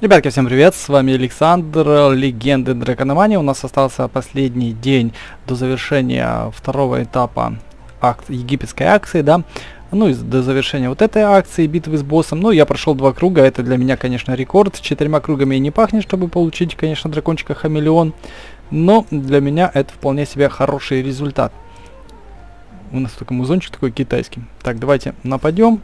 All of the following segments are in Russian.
Ребятки, всем привет, с вами Александр, Легенды Дракономании. У нас остался последний день до завершения второго этапа египетской акции, да. Ну и до завершения вот этой акции, битвы с боссом. Ну, я прошел 2 круга, это для меня, конечно, рекорд. 4 кругами и не пахнет, чтобы получить, конечно, дракончика-хамелеон. Но для меня это вполне себе хороший результат. У нас только музончик такой китайский. Так, давайте нападем.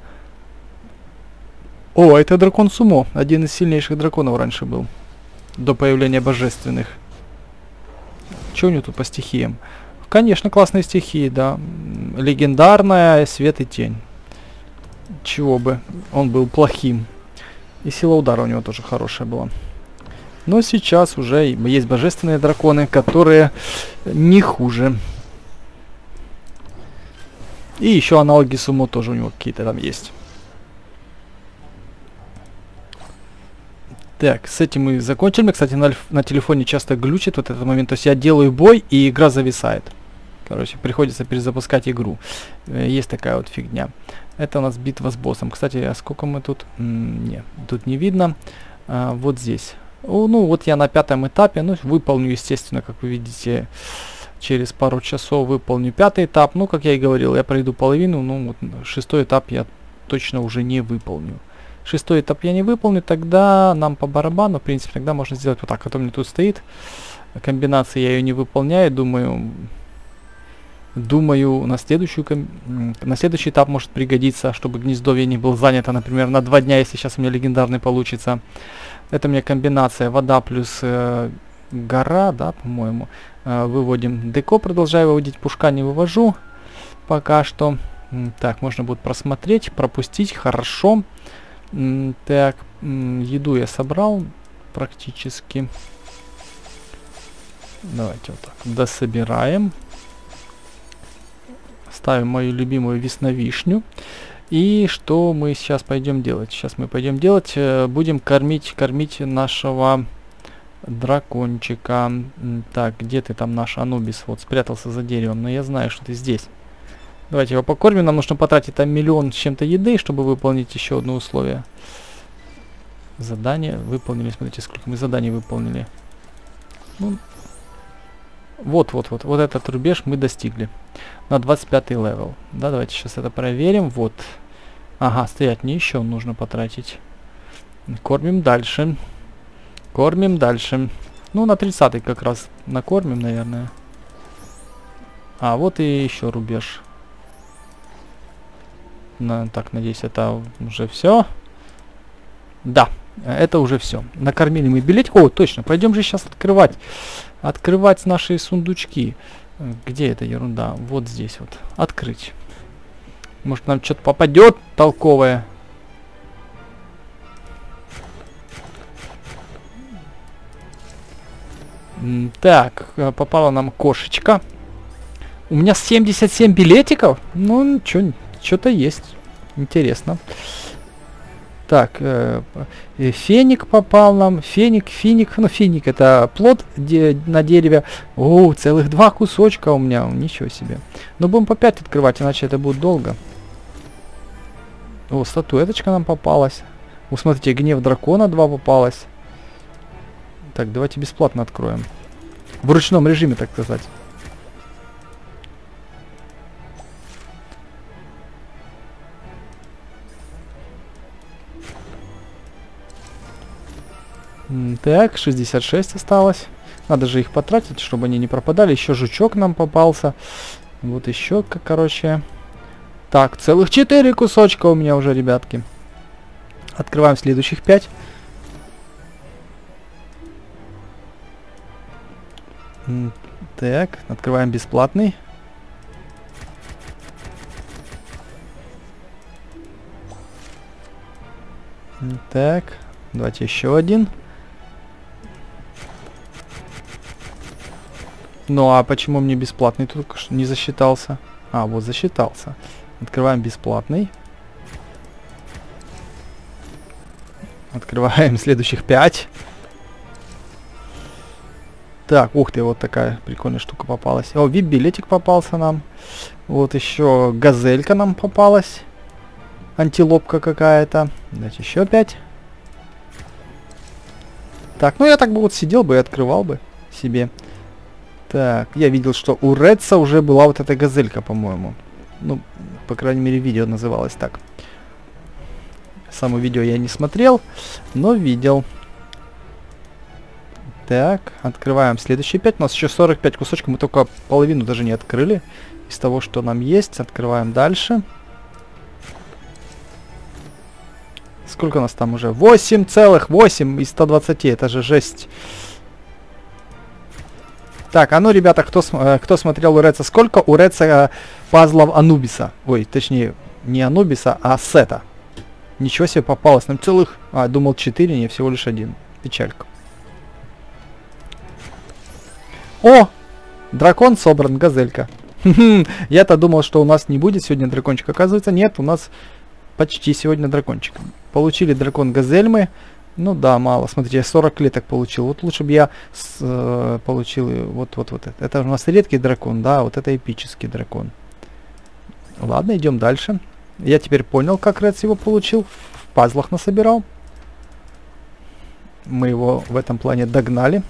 О, это дракон Сумо. Один из сильнейших драконов раньше был. До появления божественных. Что у него тут по стихиям? Конечно, классные стихии, да. Легендарная, свет и тень. Чего бы он был плохим. И сила удара у него тоже хорошая была. Но сейчас уже есть божественные драконы, которые не хуже. И еще аналоги Сумо тоже у него какие-то там есть. Так, с этим мы закончили. Кстати, на телефоне часто глючит вот этот момент. То есть я делаю бой, и игра зависает. Короче, приходится перезапускать игру. Есть такая вот фигня. Это у нас битва с боссом. Кстати, а сколько мы тут? Нет, тут не видно. Вот здесь. Ну, вот я на 5-м этапе. Ну, выполню, естественно, как вы видите, через пару часов выполню 5-й этап. Ну, как я и говорил, я пройду половину. Ну, вот 6-й этап я точно уже не выполню. 6-й этап я не выполню, тогда нам по барабану, в принципе, тогда можно сделать вот так. А то у меня тут стоит комбинация, я ее не выполняю, думаю, на следующий этап может пригодиться, чтобы гнездовье не было занято, например, на 2 дня, если сейчас у меня легендарный получится. Это у меня комбинация вода плюс гора, да, по-моему. Выводим деко, продолжаю выводить, пушка не вывожу пока что. Так, можно будет просмотреть, пропустить, хорошо. Так, еду я собрал практически. Давайте вот так дособираем. Ставим мою любимую весновишню. И что мы сейчас пойдем делать? Сейчас мы пойдем делать, будем кормить нашего дракончика. Так, где ты там, наш Анубис? Вот спрятался за деревом, но я знаю, что ты здесь. Давайте его покормим. Нам нужно потратить там 1 000 000 с чем-то еды, чтобы выполнить еще одно условие. Задание выполнили. Смотрите, сколько мы заданий выполнили. Ну, вот этот рубеж мы достигли. На 25-й левел. Да, давайте сейчас это проверим. Вот. Ага, стоять, мне еще нужно потратить. Кормим дальше. Кормим дальше. Ну, на 30-й как раз накормим, наверное. А, вот и еще рубеж. Так, надеюсь, это уже все. Да, это уже все. Накормили мы билетик. О, точно, пойдем же сейчас открывать наши сундучки. Где эта ерунда? Вот здесь вот. Открыть. Может, нам что-то попадет толковое. Так, попала нам кошечка. У меня 77 билетиков? Ну, что-то есть. Интересно. Так, феник попал нам. Финик. Ну, финик это плод на дереве. О, целых 2 кусочка у меня. Ничего себе. Но будем по 5 открывать, иначе это будет долго. О, статуэточка нам попалась. О, смотрите, гнев дракона 2 попалось. Так, давайте бесплатно откроем. В ручном режиме, так сказать. Так, 66 осталось. Надо же их потратить, чтобы они не пропадали. Еще жучок нам попался. Вот еще, короче. Так, целых 4 кусочка у меня уже, ребятки. Открываем следующих 5. Так, открываем бесплатный. Так, давайте еще один. Ну а почему мне бесплатный только что не засчитался? А, вот засчитался. Открываем бесплатный. Открываем следующих 5. Так, ух ты, вот такая прикольная штука попалась. О, VIP-билетик попался нам. Вот еще газелька нам попалась. Антилопка какая-то. Давайте еще 5. Так, ну я так бы вот сидел бы и открывал бы себе. Так, я видел, что у Редса уже была вот эта газелька, по-моему. Ну, по крайней мере, видео называлось так. Само видео я не смотрел, но видел. Так, открываем следующие 5. У нас еще 45 кусочков. Мы только половину даже не открыли из того, что нам есть. Открываем дальше. Сколько у нас там уже? 8,8 из 120. Это же жесть. Так, а ну, ребята, кто смотрел у Редса? Сколько у Редса пазлов Анубиса? Ой, точнее, не Анубиса, а Сета. Ничего себе, попалось нам целых... А, думал 4, не, всего лишь 1. Печалька. О! Дракон собран, газелька. Я-то думал, что у нас не будет сегодня дракончик. Оказывается, нет, у нас почти сегодня дракончик. Получили дракон газель мы. Ну да, мало. Смотрите, я 40 клеток получил. Вот лучше бы я получил вот это. Это у нас редкий дракон, да, вот это эпический дракон. Ладно, идем дальше. Я теперь понял, как Редс его получил. В пазлах насобирал. Мы его в этом плане догнали.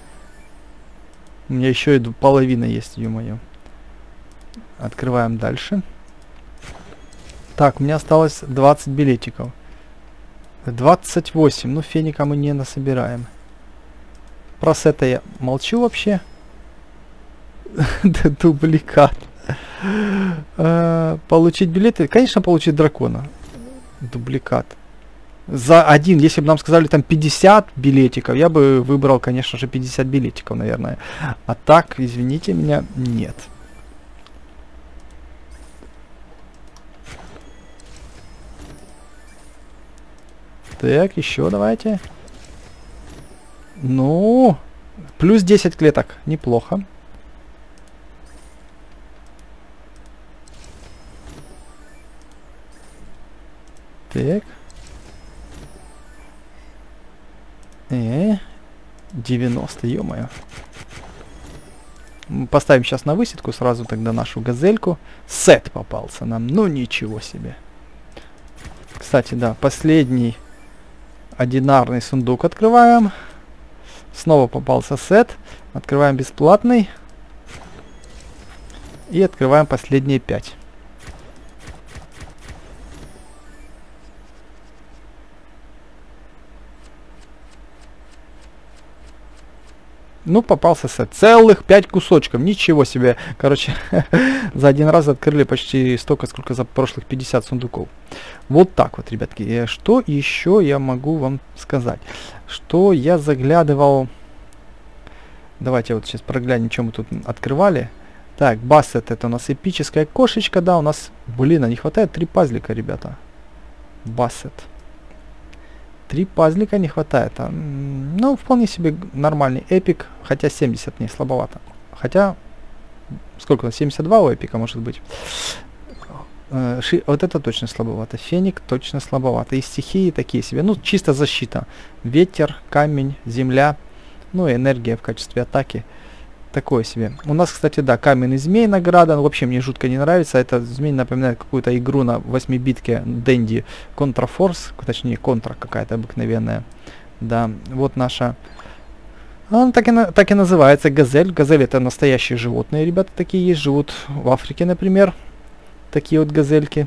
У меня еще и половина есть, ё-моё. Открываем дальше. Так, у меня осталось 20 билетиков. 28. Ну, феника мы не насобираем. Про Сета я молчу вообще. Дубликат. Получить билеты. Конечно, получить дракона. Дубликат. За один, если бы нам сказали там 50 билетиков, я бы выбрал, конечно же, 50 билетиков, наверное. А так, извините меня, нет. Так, еще давайте. Ну, плюс 10 клеток. Неплохо. Так. 90, ё-моё. Поставим сейчас на высадку сразу тогда нашу газельку. Сет попался нам. Ну, ничего себе. Кстати, да, последний одинарный сундук открываем. Снова попался сет. Открываем бесплатный. И открываем последние 5. Ну, попался сет. Целых 5 кусочков. Ничего себе. Короче, за один раз открыли почти столько, сколько за прошлых 50 сундуков. Вот так вот, ребятки. Что еще я могу вам сказать? Что я заглядывал... Давайте вот сейчас проглянем, что мы тут открывали. Так, Бассет, это у нас эпическая кошечка, да, у нас... Блин, а не хватает 3 пазлика, ребята. Бассет. 3 пазлика не хватает. Ну, вполне себе нормальный эпик. Хотя 70 не слабовато. Хотя, сколько у нас? 72 у эпика может быть. Вот это точно слабовато. Феник точно слабовато. И стихии такие себе. Ну, чисто защита. Ветер, камень, земля. Ну, и энергия в качестве атаки. Такое себе. У нас, кстати, да, каменный змей награда. Ну, вообще мне жутко не нравится. Это змей напоминает какую-то игру на 8-битке Dendy Контрафорс. Точнее, контра какая-то обыкновенная. Да, вот наша... Она так и называется, газель. Газель это настоящие животные, ребята, такие есть. Живут в Африке, например. Такие вот газельки.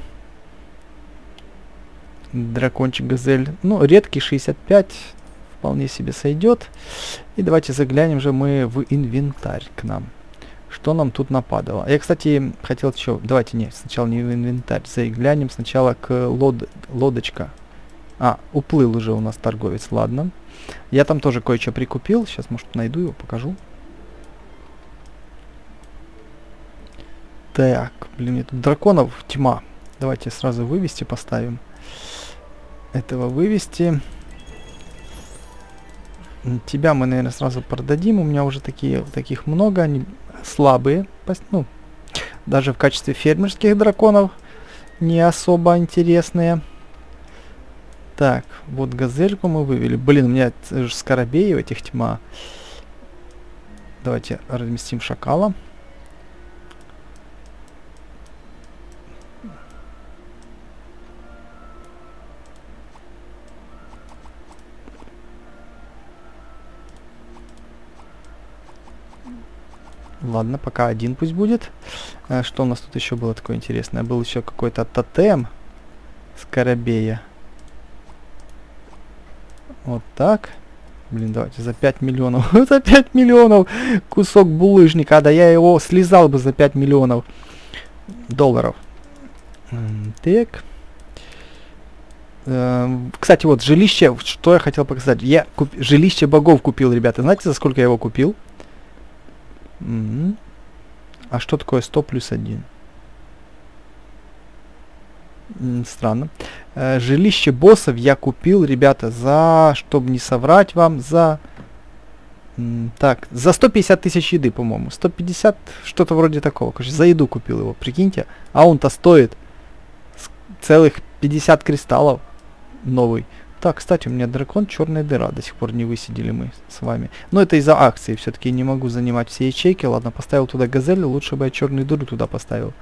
Дракончик газель. Ну, редкий 65. Вполне себе сойдет. И давайте заглянем же мы в инвентарь к нам. Что нам тут нападало? Я, кстати, хотел еще... Давайте, не, сначала не в инвентарь. Заглянем сначала к лодочка. А, уплыл уже у нас торговец, ладно. Я там тоже кое-что прикупил. Сейчас, может, найду его, покажу. Так, блин, мне тут драконов тьма. Давайте сразу вывести поставим. Этого вывести. Тебя мы, наверное, сразу продадим. У меня уже таких много. Они слабые. Ну, даже в качестве фермерских драконов не особо интересные. Так, вот газельку мы вывели. Блин, у меня скоробеев этих тьма. Давайте разместим шакала. Ладно, пока один пусть будет. Что у нас тут еще было такое интересное? Был еще какой-то тотем скоробея. Вот так. Блин, давайте за 5 миллионов. За 5 миллионов кусок булыжника. Да я его слезал бы за 5 миллионов долларов. Так. Кстати, вот жилище, что я хотел показать. Я жилище богов купил, ребята. Знаете, за сколько я его купил? А что такое 100 плюс 1? Странно. Жилище боссов я купил, ребята, за, чтобы не соврать вам, за... Так, за 150 тысяч еды, по-моему. 150, что-то вроде такого. Короче, за еду купил его, прикиньте. А он-то стоит целых 50 кристаллов новый. Так, кстати, у меня дракон черная дыра. До сих пор не высидели мы с вами. Но это из-за акции. Все-таки не могу занимать все ячейки. Ладно, поставил туда газель. Лучше бы я черную дыру туда поставил.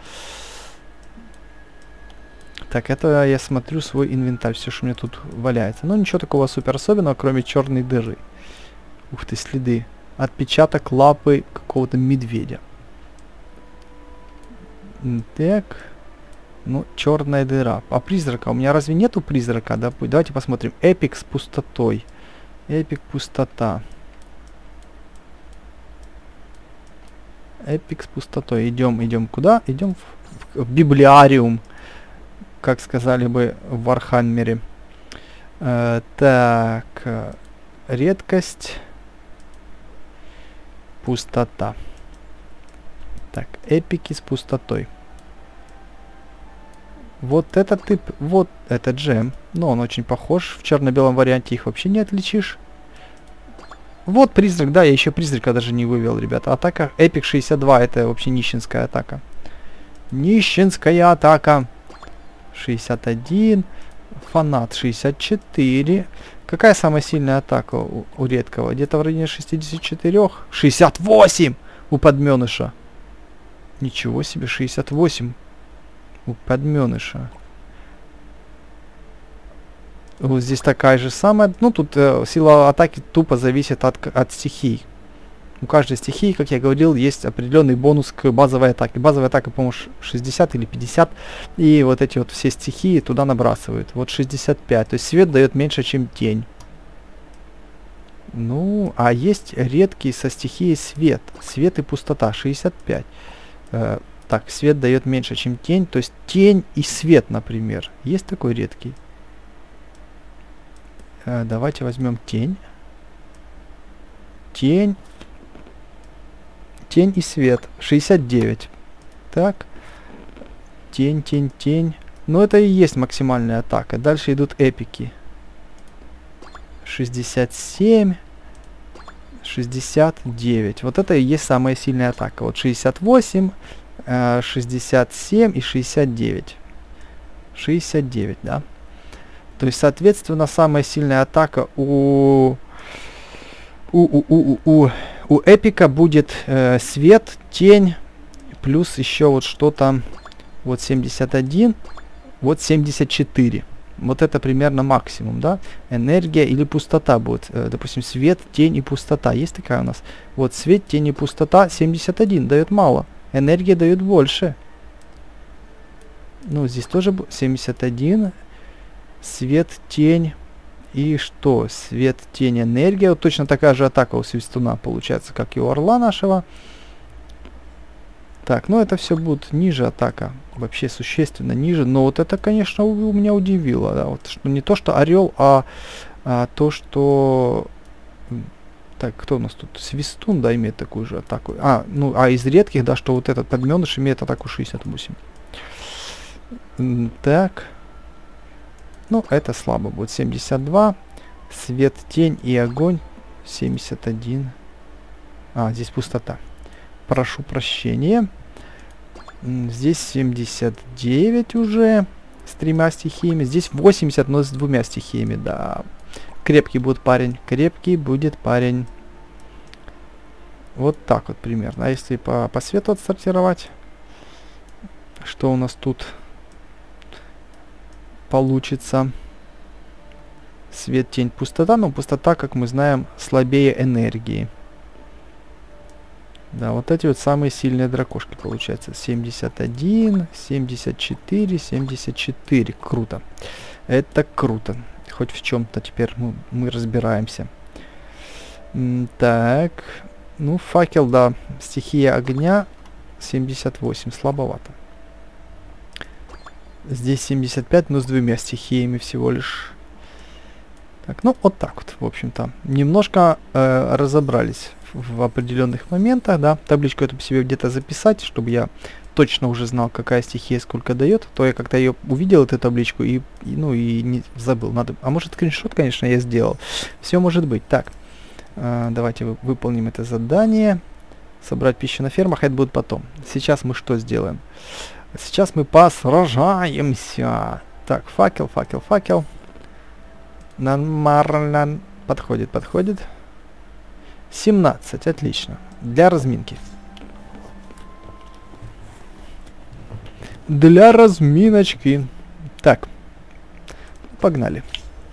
Так, это я смотрю свой инвентарь. Все, что у меня тут валяется. Но ничего такого супер особенного, кроме черной дыры. Ух ты, следы. Отпечаток лапы какого-то медведя. Так. Ну, черная дыра. А призрака? У меня разве нету призрака? Да? Давайте посмотрим. Эпик с пустотой. Эпик пустота. Эпик с пустотой. Идем куда? Идем в библиариум. Как сказали бы в Вархаммере. Так. Редкость. Пустота. Так, эпики с пустотой. Вот этот тип, вот это джем. Но он очень похож. В черно-белом варианте их вообще не отличишь. Вот призрак, да, я еще призрака даже не вывел, ребята. Атака эпик 62, это вообще нищенская атака. Нищенская атака. 61. Фанат 64. Какая самая сильная атака у редкого? Где-то в районе 64. 68 у подменыша. Ничего себе, 68 у подменыша. Вот здесь такая же самая. Ну, тут сила атаки тупо зависит от стихий. У каждой стихии, как я говорил, есть определенный бонус к базовой атаке. Базовая атака, по-моему, 60 или 50. И вот эти вот все стихии туда набрасывают. Вот 65. То есть свет дает меньше, чем тень. Ну, а есть редкий со стихией свет. Свет и пустота. 65. Так, свет дает меньше, чем тень. То есть тень и свет, например. Есть такой редкий? Давайте возьмем тень. Тень. Тень и свет. 69. Так. Тень, тень, тень. Ну, это и есть максимальная атака. Дальше идут эпики. 67. 69. Вот это и есть самая сильная атака. Вот 68, 67 и 69. 69, да. То есть, соответственно, самая сильная атака у эпика будет свет, тень, плюс еще вот что-то, вот 71, вот 74. Вот это примерно максимум, да? Энергия или пустота будет. Допустим, свет, тень и пустота. Есть такая у нас. Вот свет, тень и пустота 71 дает мало. Энергия дает больше. Ну, здесь тоже 71. Свет, тень. И что? Свет, тень, энергия. Вот точно такая же атака у свистуна получается, как и у орла нашего. Так, ну это все будет ниже атака. Вообще существенно ниже. Но вот это, конечно, меня удивило. Да? Вот, что не то, что орел, а то, что... Так, кто у нас тут? Свистун, да, имеет такую же атаку. Ну, а из редких, да, что вот этот подменыш имеет атаку 68. Так... Ну, это слабо будет. 72. Свет, тень и огонь. 71. Здесь пустота. Прошу прощения. Здесь 79 уже. С 3 стихиями. Здесь 80, но с 2 стихиями. Да. Крепкий будет парень. Крепкий будет парень. Вот так вот примерно. А если по свету отсортировать? Что у нас тут получится? Свет, тень, пустота. Но пустота, как мы знаем, слабее энергии. Да, вот эти вот самые сильные дракошки получается. 71, 74, 74. Круто. Это круто. Хоть в чем-то теперь мы разбираемся. Так. Ну, факел, да. Стихия огня 78. Слабовато. Здесь 75, но с двумя стихиями всего лишь. Так, ну вот так вот, в общем-то. Немножко разобрались в определенных моментах, да. Табличку эту себе где-то записать, чтобы я точно уже знал, какая стихия сколько дает. То я как-то ее увидел, эту табличку, и не забыл. Надо, а может, скриншот, конечно, я сделал. Все может быть. Так, давайте выполним это задание. Собрать пищу на фермах, это будет потом. Сейчас мы что сделаем? Сейчас мы посражаемся. Так, факел, факел, факел. Нормально. Подходит, подходит. 17, отлично. Для разминки. Для разминочки. Так. Погнали.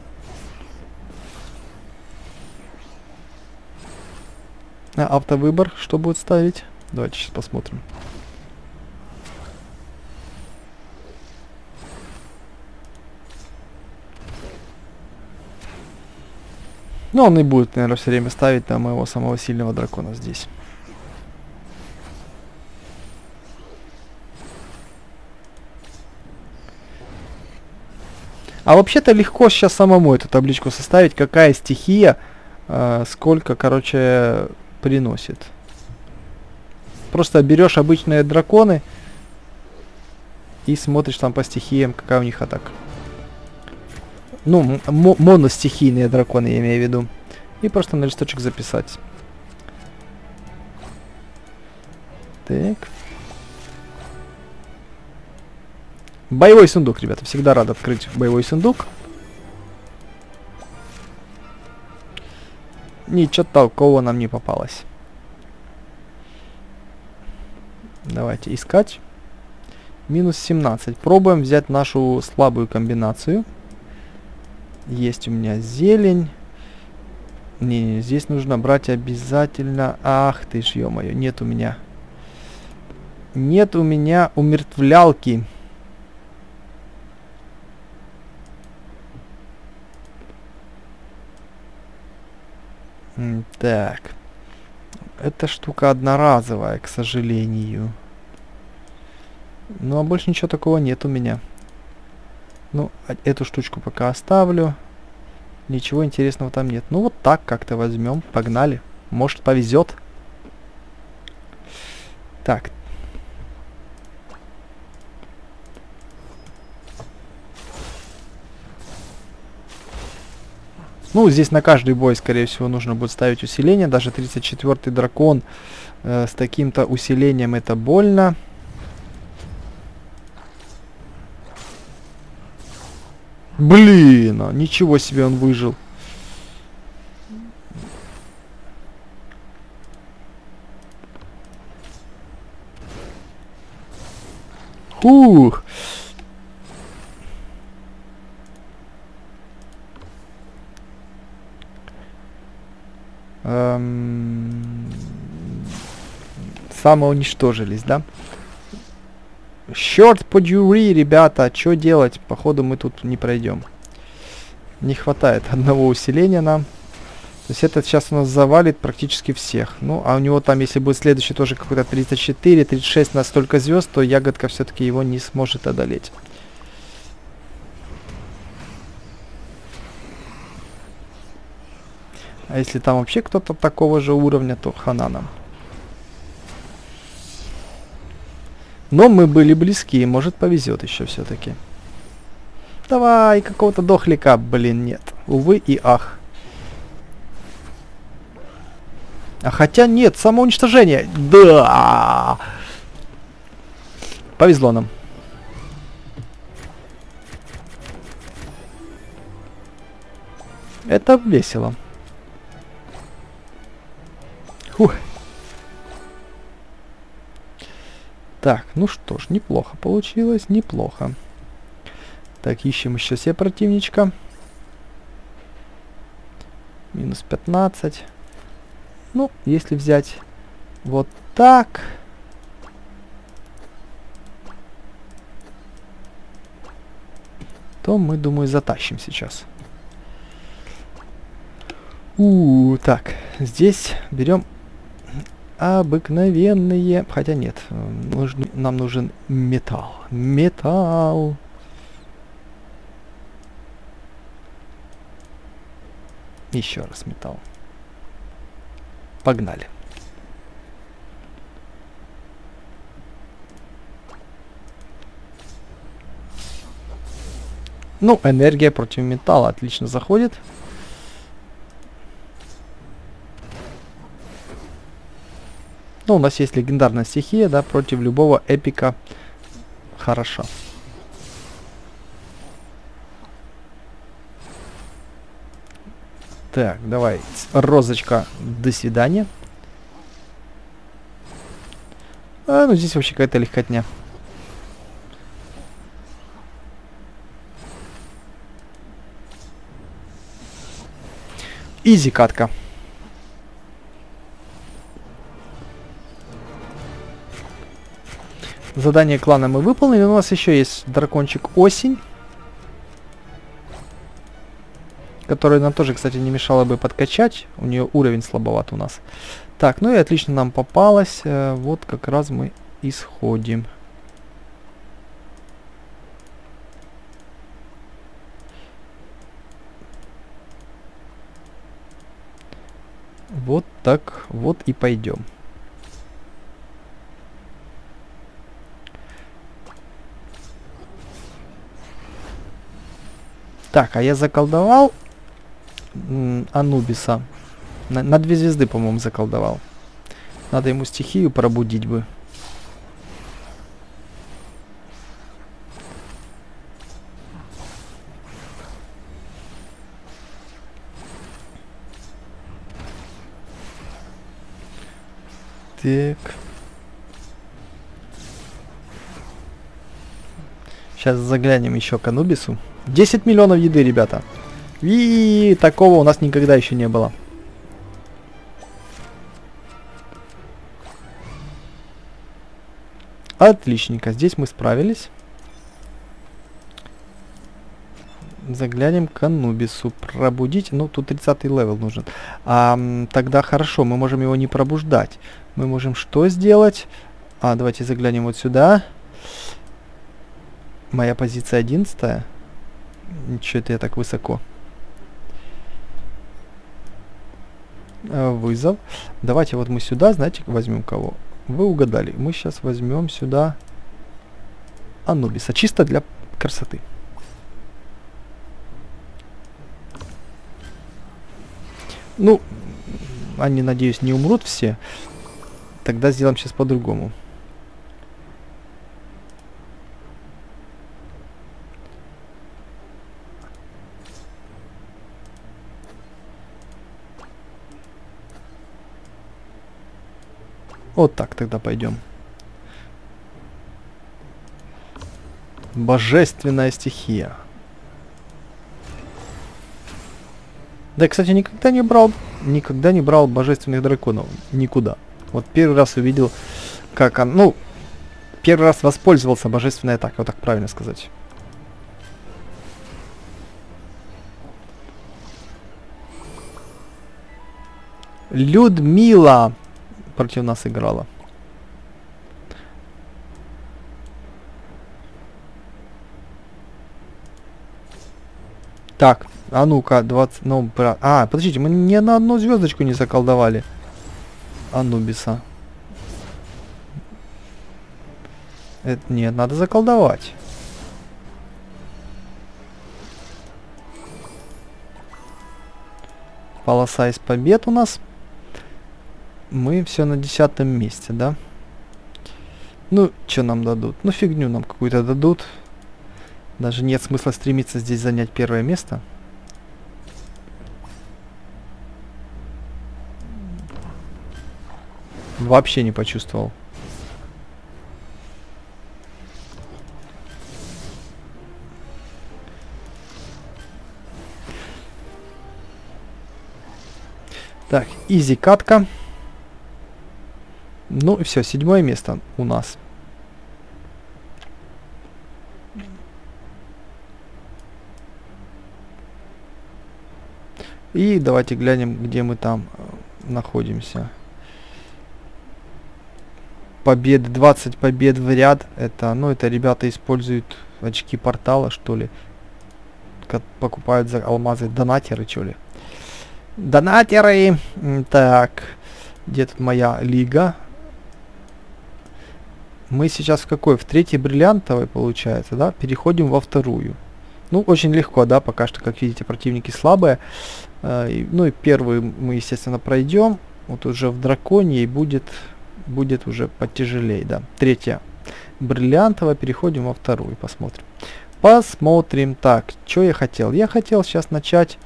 Автовыбор, что будет ставить? Давайте сейчас посмотрим. Ну, он и будет, наверное, все время ставить на моего самого сильного дракона здесь. А вообще-то легко сейчас самому эту табличку составить, какая стихия, сколько, короче, приносит. Просто берешь обычные драконы и смотришь там по стихиям, какая у них атака. Ну, моностихийные драконы, я имею в виду. И просто на листочек записать. Так. Боевой сундук, ребята. Всегда рад открыть боевой сундук. Ничего толкового нам не попалось. Давайте искать. Минус 17. Пробуем взять нашу слабую комбинацию. Есть у меня зелень. Не, здесь нужно брать обязательно... Ах ты ж, ё-моё, нет у меня. Нет у меня умертвлялки. Так. Эта штука одноразовая, к сожалению. Ну, а больше ничего такого нет у меня. Ну, эту штучку пока оставлю. Ничего интересного там нет. Ну, вот так как-то возьмем. Погнали. Может, повезет. Так. Ну, здесь на каждый бой, скорее всего, нужно будет ставить усиление. Даже 34-й дракон с таким-то усилением это больно. Блин, ничего себе он выжил. Ух. Самоуничтожились, да? Черт подюри, ребята, что делать? Походу мы тут не пройдем. Не хватает одного усиления нам. То есть это сейчас у нас завалит практически всех. Ну, а у него там, если будет следующий тоже какой-то 34, 36 на столько звезд, то ягодка все-таки его не сможет одолеть. А если там вообще кто-то такого же уровня, то хана нам. Но мы были близки, может повезет еще все-таки. Давай, какого-то дохлика, блин, нет. Увы и ах. А хотя нет, самоуничтожение. Да. Повезло нам. Это весело. Фух. Так, ну что ж, неплохо получилось, неплохо. Так, ищем еще себе противничка. Минус 15. Ну, если взять вот так, то мы, думаю, затащим сейчас. Так, здесь берем обыкновенные, хотя нет, нам нужен металл. Металл. Еще раз металл. Погнали. Ну, энергия против металла отлично заходит. Ну, у нас есть легендарная стихия, да, против любого эпика. Хорошо. Так, давай, розочка, до свидания. Ну здесь вообще какая-то легкотня. Изи катка. Задание клана мы выполнили. У нас еще есть дракончик Осень, который нам тоже, кстати, не мешало бы подкачать. У нее уровень слабоват у нас. Так, ну и отлично нам попалось. Вот как раз мы исходим. Вот так вот и пойдем. Так, а я заколдовал Анубиса. На 2 звезды, по-моему, заколдовал. Надо ему стихию пробудить бы. Так. Сейчас заглянем еще к Анубису. 10 миллионов еды, ребята. И такого у нас никогда еще не было. Отличненько. Здесь мы справились. Заглянем к Анубису. Пробудить. Ну, тут 30-й левел нужен. Тогда хорошо, мы можем его не пробуждать. Мы можем что сделать? Давайте заглянем вот сюда. Моя позиция 11-я. Ничего, это я так высоко. Вызов. Давайте вот мы сюда, знаете, возьмем кого? Вы угадали. Мы сейчас возьмем сюда Анубиса. Чисто для красоты. Ну, они, надеюсь, не умрут все. Тогда сделаем сейчас по-другому. Вот так тогда пойдем. Божественная стихия. Да, кстати, никогда не брал божественных драконов. Никуда. Вот первый раз увидел, как он... Ну, первый раз воспользовался божественной атакой, вот так правильно сказать. Людмила против нас играла. Так, а ну-ка, 20... Ну, подождите, мы ни на одну звездочку не заколдовали Анубиса. Нет, надо заколдовать. Полоса из побед у нас. Мы все на 10-м месте, да? Ну, что нам дадут? Ну, фигню нам какую-то дадут. Даже нет смысла стремиться здесь занять первое место. Вообще не почувствовал. Так, изи катка. Ну и все, 7-е место у нас. И давайте глянем, где мы там находимся. Победы, 20 побед в ряд. Это, ну, это ребята используют очки портала, что ли. Покупают за алмазы. Донатеры, что ли. Донатеры! Так, где тут моя лига? Мы сейчас в какой? В 3-й бриллиантовой, получается, да? Переходим во 2-ю. Ну, очень легко, да, пока что, как видите, противники слабые. Ну и 1-ю мы, естественно, пройдем. Вот уже в драконьей будет уже потяжелее, да. 3-я бриллиантовая, переходим во 2-ю, посмотрим. Посмотрим. Так, что я хотел? Я хотел сейчас начать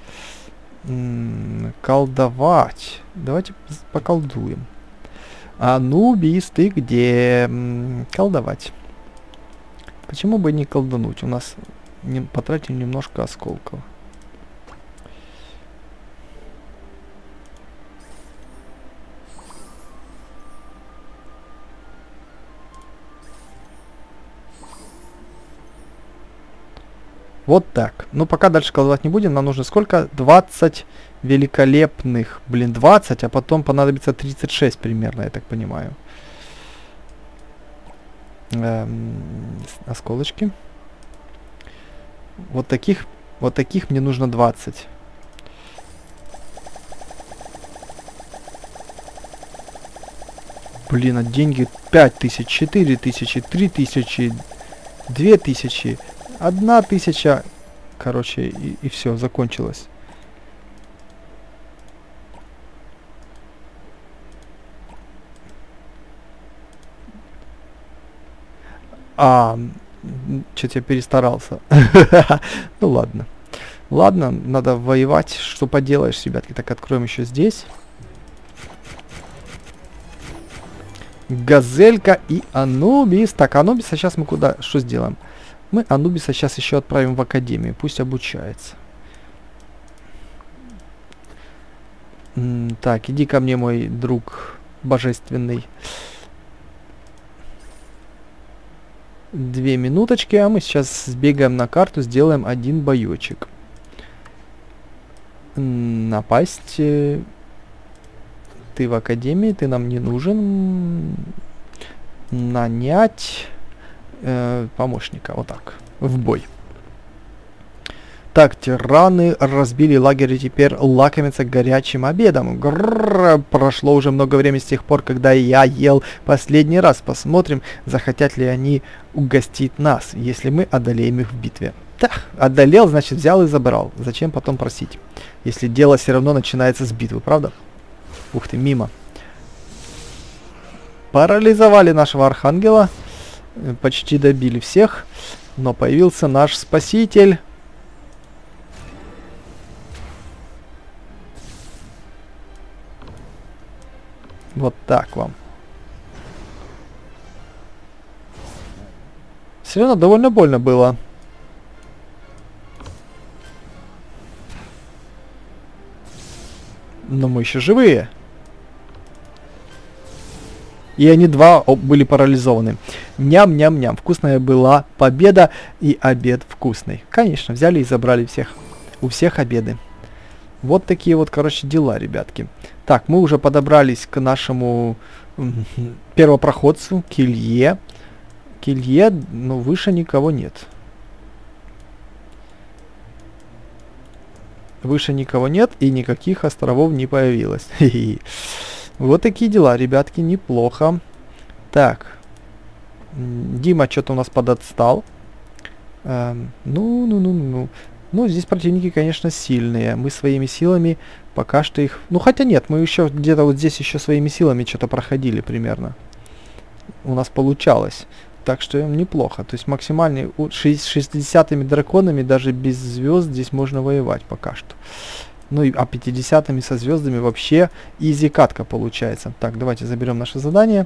колдовать. Давайте поколдуем. Анубис, ты где? Колдовать. Почему бы не колдануть? У нас потратим немножко осколков. Вот так. Ну, пока дальше колдовать не будем. Нам нужно сколько? 20 великолепных. Блин, 20, а потом понадобится 36 примерно, я так понимаю. Осколочки. Вот таких мне нужно 20. Блин, а деньги 5000, 4000, 3000, 2000, 1000. Короче, и все, закончилось. Что-то я перестарался. Ну ладно. Ладно, надо воевать. Что поделаешь, ребятки. Так, откроем еще здесь. Газелька и Анубис. Так, Анубиса сейчас мы куда? Что сделаем? Мы Анубиса сейчас еще отправим в академию. Пусть обучается. Так, иди ко мне, мой друг божественный. 2 минуточки, а мы сейчас сбегаем на карту, сделаем один боечек. Напасть. Ты в академии, ты нам не нужен. Нанять помощника, вот так, в бой. Так, тираны разбили лагерь и теперь лакомятся горячим обедом. Прошло уже много времени с тех пор, когда я ел последний раз. Посмотрим, захотят ли они угостить нас, если мы одолеем их в битве. Так, одолел, значит взял и забрал. Зачем потом просить, если дело все равно начинается с битвы, правда? Ух ты, мимо. Парализовали нашего архангела. Почти добили всех. Но появился наш спаситель. Вот так вам. Все равно довольно больно было. Но мы еще живые. И они два были парализованы. Ням-ням-ням. Вкусная была победа и обед вкусный. Конечно, взяли и забрали всех. У всех обеды. Вот такие вот, короче, дела, ребятки. Так, мы уже подобрались к нашему первопроходцу, к Илье. К Илье, но выше никого нет. Выше никого нет, и никаких островов не появилось. Вот такие дела, ребятки, неплохо. Так. Дима что-то у нас подотстал. Ну, здесь противники, конечно, сильные. Мы своими силами пока что их... Ну, хотя нет, мы еще где-то вот здесь еще своими силами что-то проходили примерно. У нас получалось. Так что неплохо. То есть максимальный... 60-ми драконами даже без звезд здесь можно воевать пока что. Ну, а 50-ми со звездами вообще изи катка получается. Так, давайте заберем наше задание.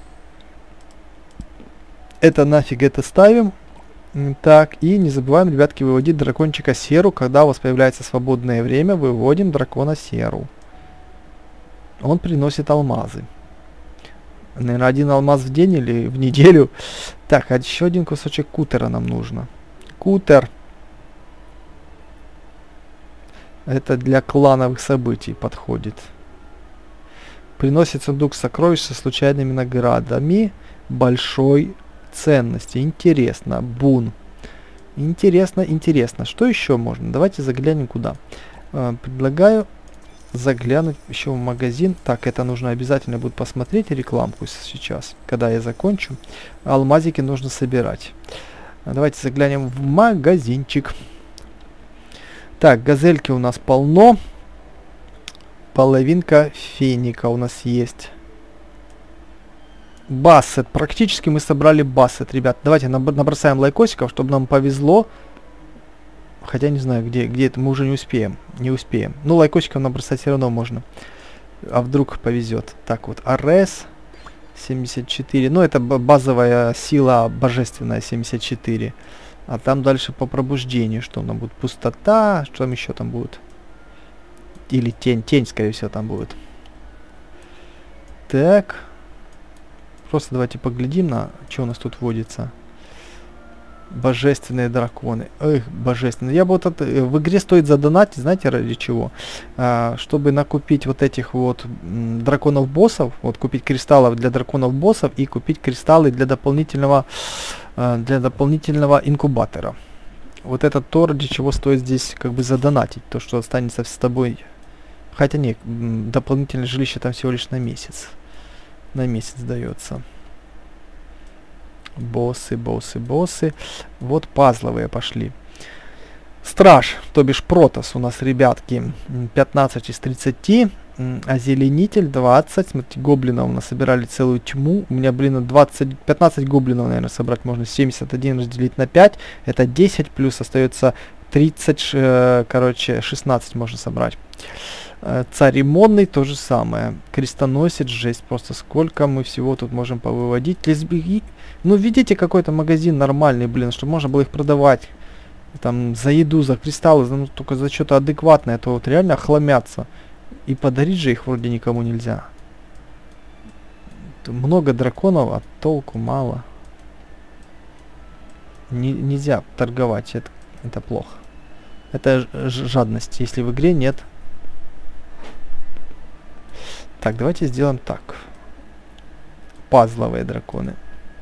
Это нафиг это ставим. Так, и не забываем, ребятки, выводить дракончика Серу. Когда у вас появляется свободное время, выводим дракона Серу. Он приносит алмазы. Наверное, один алмаз в день или в неделю. Так, а еще один кусочек кутера нам нужно. Кутер. Это для клановых событий подходит. Приносит сундук сокровищ со случайными наградами большой ценности. Интересно. Бун. Интересно, интересно. Что еще можно? Давайте заглянем куда. Предлагаю заглянуть еще в магазин. Так, это нужно обязательно будет посмотреть рекламку сейчас, когда я закончу. Алмазики нужно собирать. Давайте заглянем в магазинчик. Так, газельки у нас полно. Половинка феника у нас есть. Бассет. Практически мы собрали бассет, ребят. Давайте набросаем лайкосиков, чтобы нам повезло. Хотя не знаю, где это мы уже не успеем. Не успеем. Ну, лайкосиков набросать все равно можно. А вдруг повезет. Так вот, Арес 74. Ну, это базовая сила божественная 74. А там дальше по пробуждению. Что там будет? Пустота. Что там еще там будет? Или тень. Тень, скорее всего, там будет. Так. Просто давайте поглядим на, что у нас тут водится. Божественные драконы. Эх, божественные. Я бы вот это, в игре стоит задонатить, знаете, ради чего? Чтобы накупить вот этих вот драконов-боссов. Вот купить кристаллов для драконов-боссов и купить кристаллы для дополнительного инкубатора. Вот это то, ради чего стоит здесь как бы задонатить. То, что останется с тобой. Хотя нет, дополнительное жилище там всего лишь на месяц. На месяц дается. Боссы, боссы, боссы. Вот пазловые пошли. Страж, то бишь Протос у нас, ребятки, 15 из 30. Озеленитель 20. Смотрите, гоблинов мы собирали целую тьму. У меня, блин, 15 гоблинов, наверное, собрать можно. 71 разделить на 5. Это 10, плюс остается 30, короче, 16 можно собрать. Царемонный то же самое. Крестоносец, жесть, просто сколько мы всего тут можем повыводить. Лесбиги. Ну, видите, какой-то магазин нормальный, блин, чтобы можно было их продавать. Там, за еду, за кристаллы, ну, только за что-то адекватное, то вот реально охламятся. И подарить же их вроде никому нельзя. Тут много драконов, а толку мало. Нельзя торговать, это плохо. Это жадность, если в игре нет. Так, давайте сделаем так. Пазловые драконы.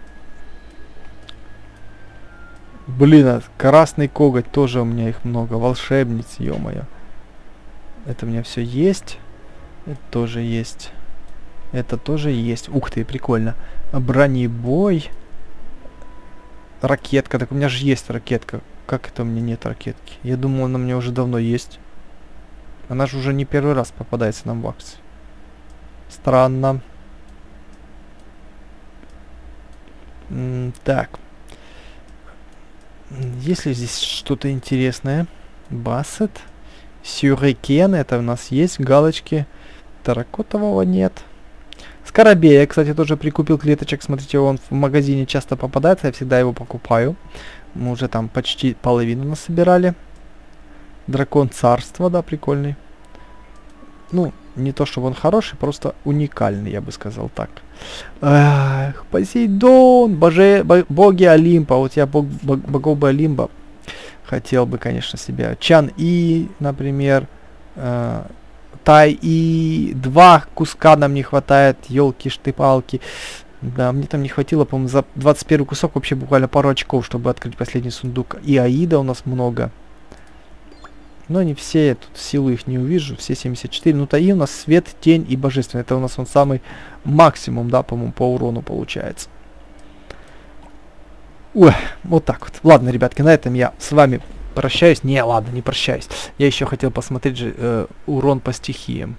Блин, а красный коготь тоже у меня их много. Волшебниц, ё-моё. Это у меня все есть. Это тоже есть. Это тоже есть. Ух ты, прикольно. Бронебой. Ракетка. Так у меня же есть ракетка. Как это у меня нет ракетки? Я думал, она у меня уже давно есть. Она же уже не первый раз попадается нам в акции. Странно. Так. Есть ли здесь что-то интересное? Бассет. Сюрикен. Это у нас есть. Галочки. Терракотового нет. Скоробея, кстати, тоже прикупил клеточек. Смотрите, он в магазине часто попадается. Я всегда его покупаю. Мы уже там почти половину насобирали. Дракон царства, да, прикольный. Ну, не то, чтобы он хороший, просто уникальный, я бы сказал так. Эх, Посейдон, боги Олимпа. Вот я богов бы Олимпа хотел бы, конечно, себя. Чан-И, например. Тай-И. 2 куска нам не хватает, елки-штыпалки. Да, мне там не хватило, по-моему, за 21 кусок вообще буквально пару очков, чтобы открыть последний сундук. И Аида у нас много. Но не все, я тут силу их не увижу, все 74. Ну, Таи у нас свет, тень и божественный. Это у нас он самый максимум, да, по-моему, по урону получается. Ой, вот так вот. Ладно, ребятки, на этом я с вами прощаюсь. Не, ладно, не прощаюсь. Я еще хотел посмотреть же урон по стихиям.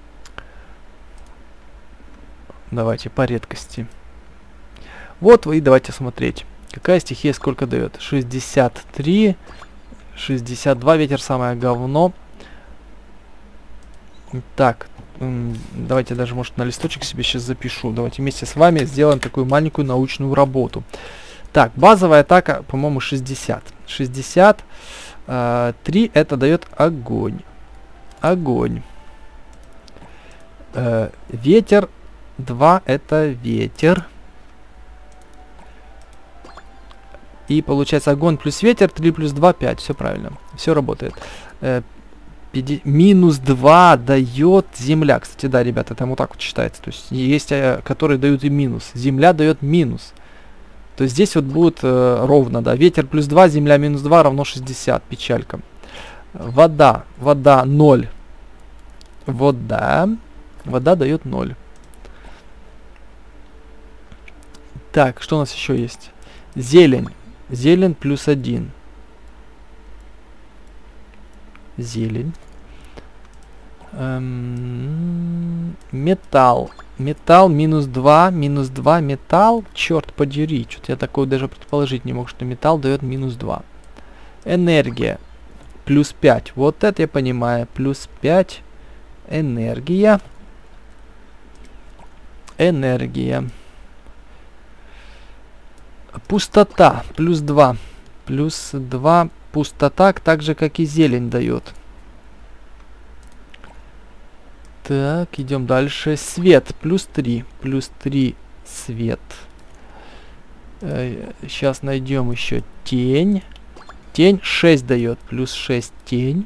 Давайте по редкости. Вот вы и давайте смотреть. Какая стихия сколько дает? 63, 62, ветер самое говно. Так, давайте даже, может, на листочек себе сейчас запишу. Давайте вместе с вами сделаем такую маленькую научную работу. Так, базовая атака, по-моему, 60. 63 это дает огонь. Огонь. Ветер 2 это ветер. И получается огонь плюс ветер, 3 плюс 2, 5. Все правильно. Все работает. Минус 2 дает земля. Кстати, да, ребята, там вот так вот считается. То есть есть, которые дают и минус. Земля дает минус. То есть здесь вот будет ровно, да. Ветер плюс 2, земля минус 2 равно 60. Печалька. Вода. Вода 0. Вода дает 0. Так, что у нас еще есть? Зелень. Зелень плюс 1. Зелень. Металл. Металл минус 2. Минус 2 металл. Черт подери. Что-то я такое даже предположить не мог, что металл дает минус 2. Энергия. Плюс 5. Вот это я понимаю. Плюс 5. Энергия. Энергия. Пустота. Плюс 2. Плюс 2. Пустота, так же, как и зелень дает. Так, идем дальше. Свет. Плюс 3. Плюс 3 свет. Сейчас найдем еще тень. Тень 6 дает. Плюс 6 тень.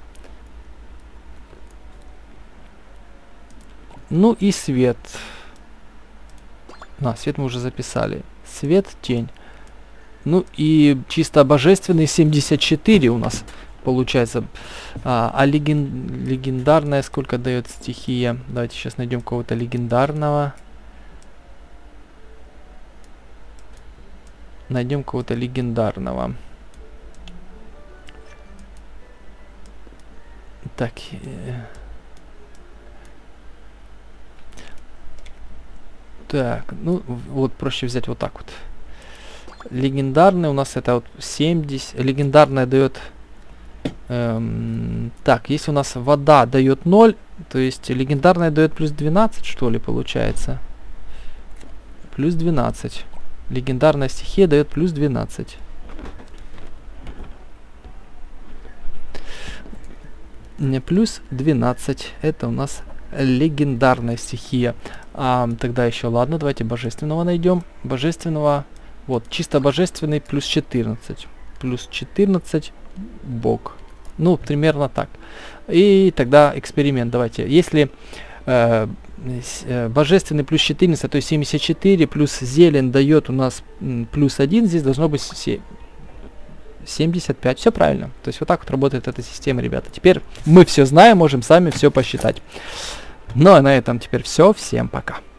Ну и свет. Свет мы уже записали. Свет, тень. Ну и чисто божественный 74 у нас получается. Легендарная сколько дает стихия? Давайте сейчас найдем кого-то легендарного. Найдем кого-то легендарного. Так. Так, ну вот проще взять вот так вот. Легендарный у нас это вот 70. Легендарная дает... так, если у нас вода дает 0, то есть легендарная дает плюс 12, что ли, получается. Плюс 12. Легендарная стихия дает плюс 12. Не плюс 12. Это у нас легендарная стихия. Тогда еще, ладно, давайте божественного найдем. Божественного... Вот, чисто божественный плюс 14. Плюс 14 бог. Ну, примерно так. И тогда эксперимент. Давайте. Если божественный плюс 14, то есть 74, плюс зелень дает у нас плюс 1, здесь должно быть 75. Все правильно. То есть вот так вот работает эта система, ребята. Теперь мы все знаем, можем сами все посчитать. Ну, а на этом теперь все. Всем пока.